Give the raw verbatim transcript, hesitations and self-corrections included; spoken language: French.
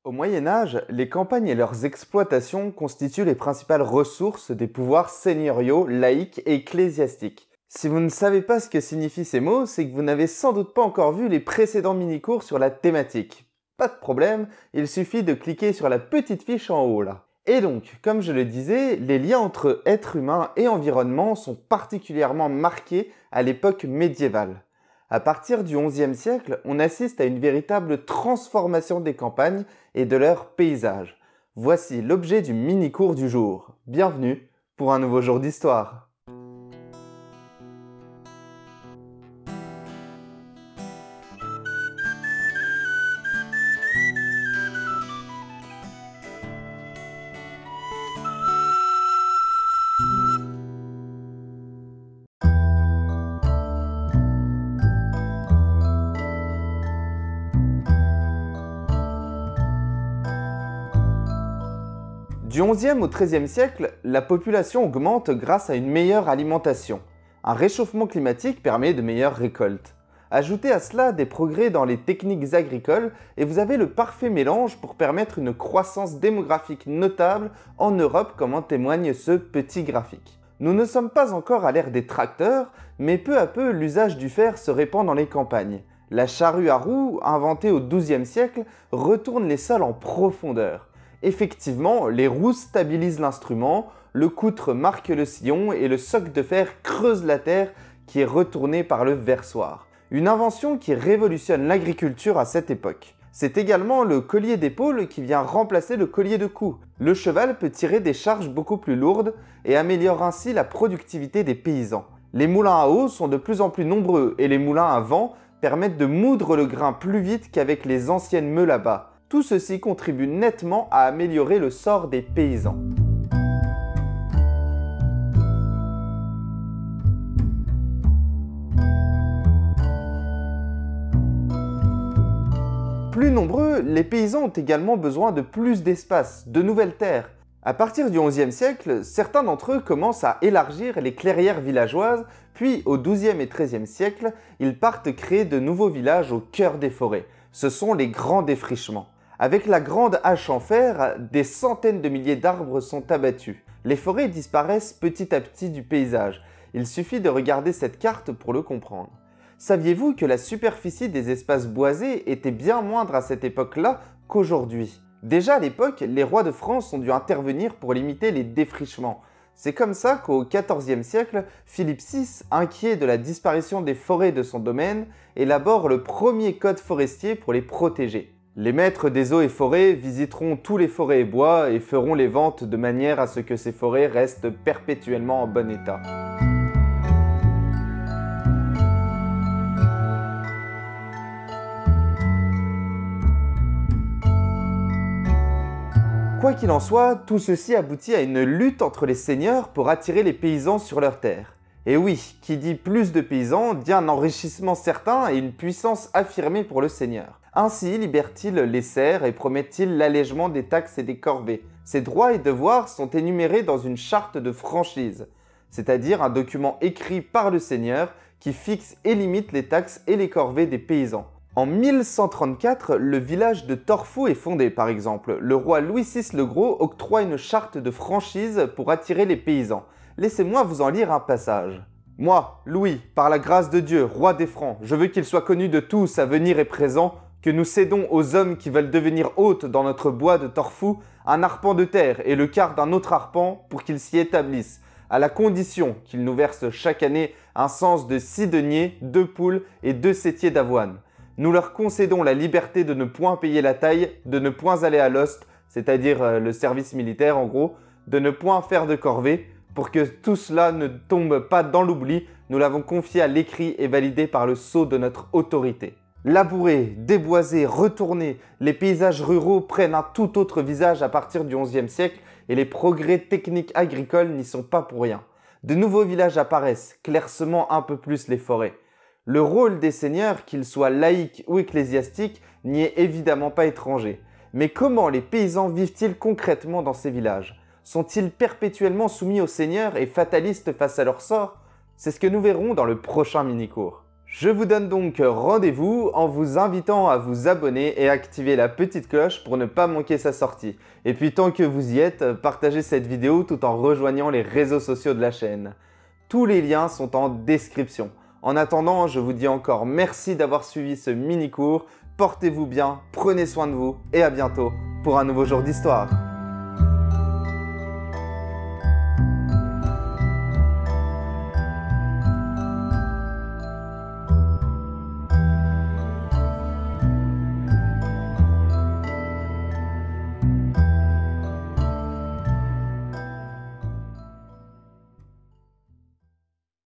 Au Moyen Âge, les campagnes et leurs exploitations constituent les principales ressources des pouvoirs seigneuriaux, laïques et ecclésiastiques. Si vous ne savez pas ce que signifient ces mots, c'est que vous n'avez sans doute pas encore vu les précédents mini-cours sur la thématique. Pas de problème, il suffit de cliquer sur la petite fiche en haut là. Et donc, comme je le disais, les liens entre être humain et environnement sont particulièrement marqués à l'époque médiévale. À partir du onzième siècle, on assiste à une véritable transformation des campagnes et de leurs paysages. Voici l'objet du mini-cours du jour. Bienvenue pour un nouveau jour d'histoire. Du onzième au treizième siècle, la population augmente grâce à une meilleure alimentation. Un réchauffement climatique permet de meilleures récoltes. Ajoutez à cela des progrès dans les techniques agricoles et vous avez le parfait mélange pour permettre une croissance démographique notable en Europe comme en témoigne ce petit graphique. Nous ne sommes pas encore à l'ère des tracteurs, mais peu à peu l'usage du fer se répand dans les campagnes. La charrue à roues, inventée au douzième siècle, retourne les sols en profondeur. Effectivement, les roues stabilisent l'instrument, le coutre marque le sillon et le soc de fer creuse la terre qui est retournée par le versoir. Une invention qui révolutionne l'agriculture à cette époque. C'est également le collier d'épaule qui vient remplacer le collier de cou. Le cheval peut tirer des charges beaucoup plus lourdes et améliore ainsi la productivité des paysans. Les moulins à eau sont de plus en plus nombreux et les moulins à vent permettent de moudre le grain plus vite qu'avec les anciennes meules à bas. Tout ceci contribue nettement à améliorer le sort des paysans. Plus nombreux, les paysans ont également besoin de plus d'espace, de nouvelles terres. À partir du onzième siècle, certains d'entre eux commencent à élargir les clairières villageoises, puis au douzième et treizième siècle, ils partent créer de nouveaux villages au cœur des forêts. Ce sont les grands défrichements. Avec la grande hache en fer, des centaines de milliers d'arbres sont abattus. Les forêts disparaissent petit à petit du paysage. Il suffit de regarder cette carte pour le comprendre. Saviez-vous que la superficie des espaces boisés était bien moindre à cette époque-là qu'aujourd'hui? Déjà à l'époque, les rois de France ont dû intervenir pour limiter les défrichements. C'est comme ça qu'au quatorzième siècle, Philippe six, inquiet de la disparition des forêts de son domaine, élabore le premier code forestier pour les protéger. Les maîtres des eaux et forêts visiteront tous les forêts et bois et feront les ventes de manière à ce que ces forêts restent perpétuellement en bon état. Quoi qu'il en soit, tout ceci aboutit à une lutte entre les seigneurs pour attirer les paysans sur leurs terres. Et oui, qui dit plus de paysans dit un enrichissement certain et une puissance affirmée pour le seigneur. Ainsi libère-t-il les serfs et promet-il l'allègement des taxes et des corvées. Ces droits et devoirs sont énumérés dans une charte de franchise, c'est-à-dire un document écrit par le seigneur qui fixe et limite les taxes et les corvées des paysans. En mille cent trente-quatre, le village de Torfou est fondé par exemple. Le roi Louis six le Gros octroie une charte de franchise pour attirer les paysans. Laissez-moi vous en lire un passage. « Moi, Louis, par la grâce de Dieu, roi des Francs, je veux qu'il soit connu de tous à venir et présent, que nous cédons aux hommes qui veulent devenir hôtes dans notre bois de Torfou un arpent de terre et le quart d'un autre arpent pour qu'ils s'y établissent, à la condition qu'ils nous versent chaque année un cens de six deniers, deux poules et deux sétiers d'avoine. Nous leur concédons la liberté de ne point payer la taille, de ne point aller à l'ost, c'est-à-dire euh, le service militaire en gros, de ne point faire de corvée. Pour que tout cela ne tombe pas dans l'oubli, nous l'avons confié à l'écrit et validé par le sceau de notre autorité. Labourés, déboisés, retournés, les paysages ruraux prennent un tout autre visage à partir du onzième siècle et les progrès techniques agricoles n'y sont pas pour rien. De nouveaux villages apparaissent, clairsemant un peu plus les forêts. Le rôle des seigneurs, qu'ils soient laïcs ou ecclésiastiques, n'y est évidemment pas étranger. Mais comment les paysans vivent-ils concrètement dans ces villages ? Sont-ils perpétuellement soumis aux seigneurs et fatalistes face à leur sort? C'est ce que nous verrons dans le prochain mini-cours. Je vous donne donc rendez-vous en vous invitant à vous abonner et activer la petite cloche pour ne pas manquer sa sortie. Et puis tant que vous y êtes, partagez cette vidéo tout en rejoignant les réseaux sociaux de la chaîne. Tous les liens sont en description. En attendant, je vous dis encore merci d'avoir suivi ce mini-cours. Portez-vous bien, prenez soin de vous et à bientôt pour un nouveau jour d'histoire.